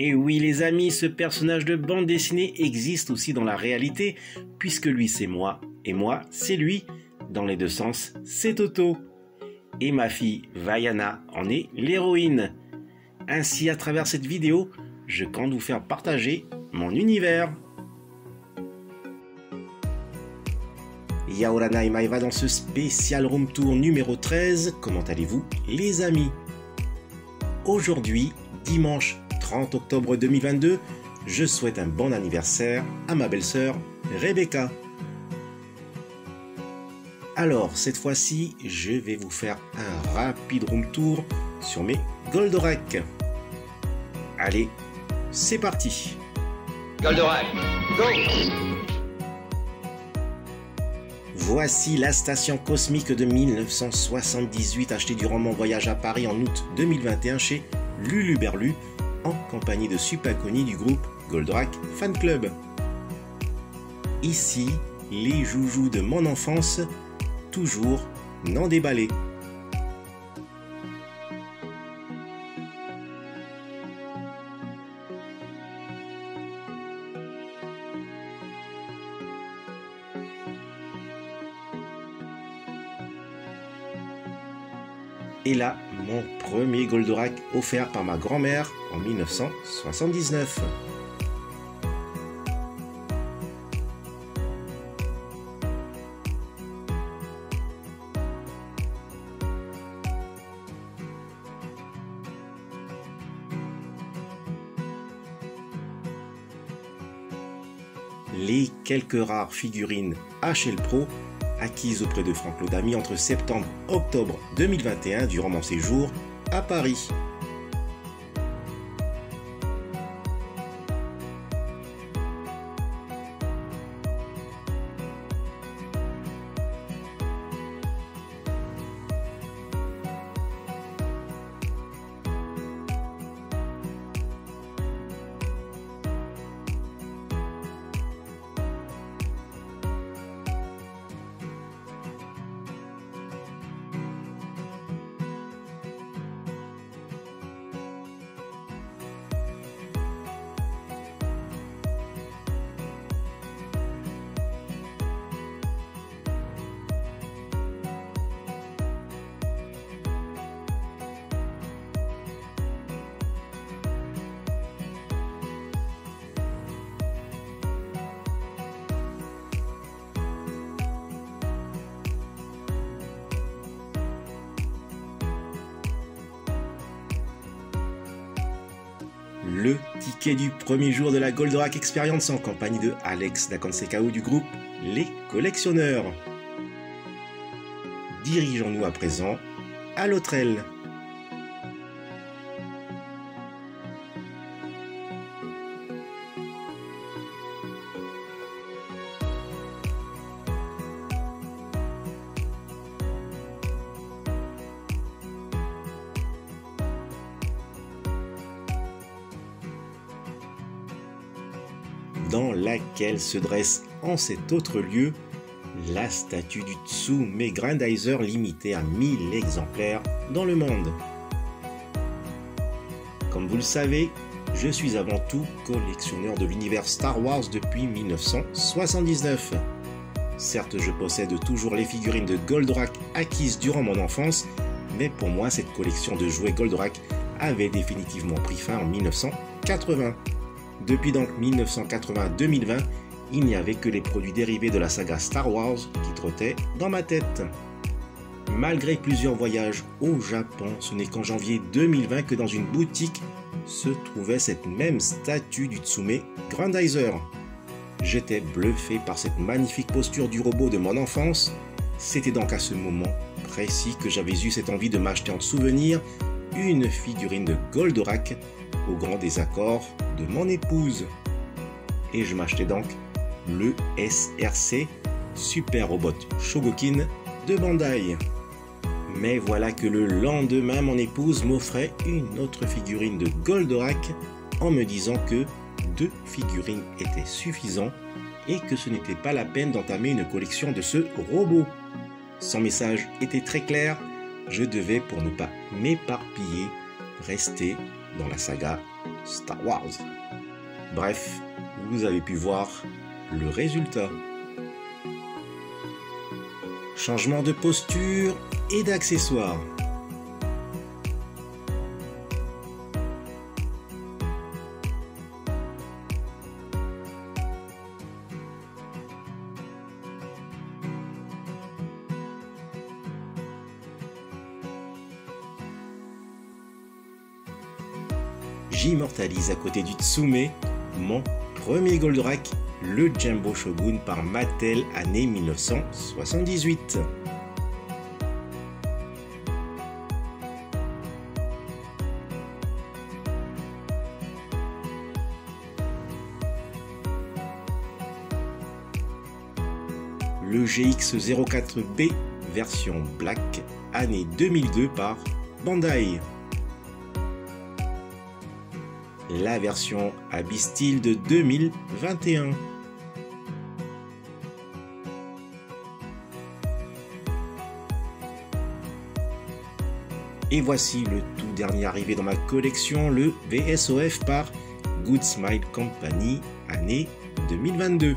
Et oui les amis, ce personnage de bande dessinée existe aussi dans la réalité, puisque lui c'est moi, et moi c'est lui. Dans les deux sens, c'est Toto. Et ma fille Vaiana en est l'héroïne. Ainsi, à travers cette vidéo, je compte vous faire partager mon univers. Yaorana et Maeva dans ce spécial room tour numéro 13. Comment allez-vous les amis? Aujourd'hui, dimanche 30 octobre 2022, je souhaite un bon anniversaire à ma belle-sœur Rebecca. Alors, cette fois-ci, je vais vous faire un rapide room tour sur mes Goldorak. Allez, c'est parti. Goldorak, go! Voici la station cosmique de 1978 achetée durant mon voyage à Paris en août 2021 chez Luluberlu en compagnie de Super Connie du groupe Goldorak Fan Club. Ici, les joujoux de mon enfance, toujours non déballés. Et là, mon premier Goldorak offert par ma grand-mère en 1979. Les quelques rares figurines HL Pro acquises auprès de Franck Lodami entre septembre et octobre 2021 durant mon séjour à Paris. Le ticket du premier jour de la Goldorak Experience en compagnie de Alex Dakansekao du groupe Les Collectionneurs. Dirigeons-nous à présent à l'hôtel. Dans laquelle se dresse en cet autre lieu la statue du Tsume Grandizer limitée à 1000 exemplaires dans le monde. Comme vous le savez, je suis avant tout collectionneur de l'univers Star Wars depuis 1979. Certes, je possède toujours les figurines de Goldorak acquises durant mon enfance, mais pour moi cette collection de jouets Goldorak avait définitivement pris fin en 1980. Depuis donc 1980-2020, il n'y avait que les produits dérivés de la saga Star Wars qui trottaient dans ma tête. Malgré plusieurs voyages au Japon, ce n'est qu'en janvier 2020 que dans une boutique se trouvait cette même statue du Tsume Grandizer. J'étais bluffé par cette magnifique posture du robot de mon enfance. C'était donc à ce moment précis que j'avais eu cette envie de m'acheter en souvenir une figurine de Goldorak au grand désaccord de mon épouse. Et je m'achetais donc le SRC Super Robot Shogokin de Bandai. Mais voilà que le lendemain, mon épouse m'offrait une autre figurine de Goldorak en me disant que 2 figurines étaient suffisants et que ce n'était pas la peine d'entamer une collection de ce robot. Son message était très clair, je devais, pour ne pas m'éparpiller, rester dans la saga Star Wars. Bref, vous avez pu voir le résultat. Changement de posture et d'accessoires. J'immortalise à côté du Tsume mon premier Goldorak, le Jumbo Shogun par Mattel, année 1978. Le GX04B version Black, année 2002 par Bandai. La version Abyss Steel de 2021. Et voici le tout dernier arrivé dans ma collection, le VSOF par Good Smile Company, année 2022.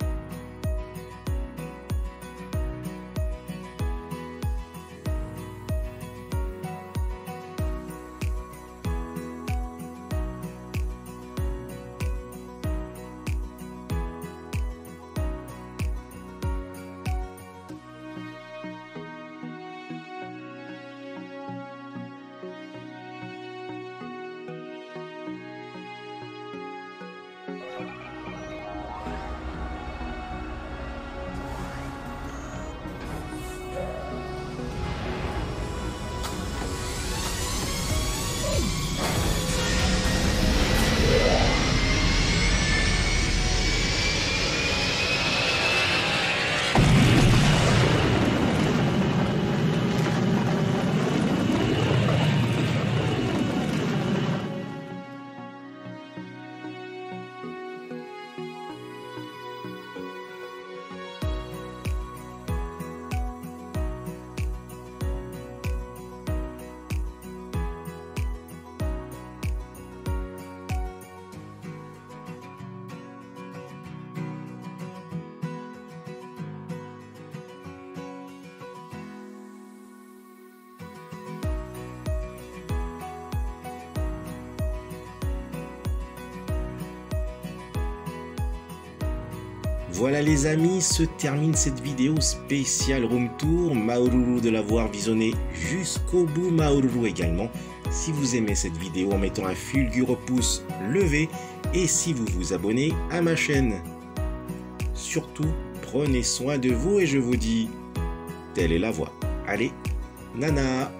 Voilà les amis, se termine cette vidéo spéciale Room Tour. Maoruru de l'avoir visionné jusqu'au bout, Maoruru également. Si vous aimez cette vidéo en mettant un fulgure pouce levé et si vous vous abonnez à ma chaîne. Surtout, prenez soin de vous et je vous dis, telle est la voie. Allez, nana!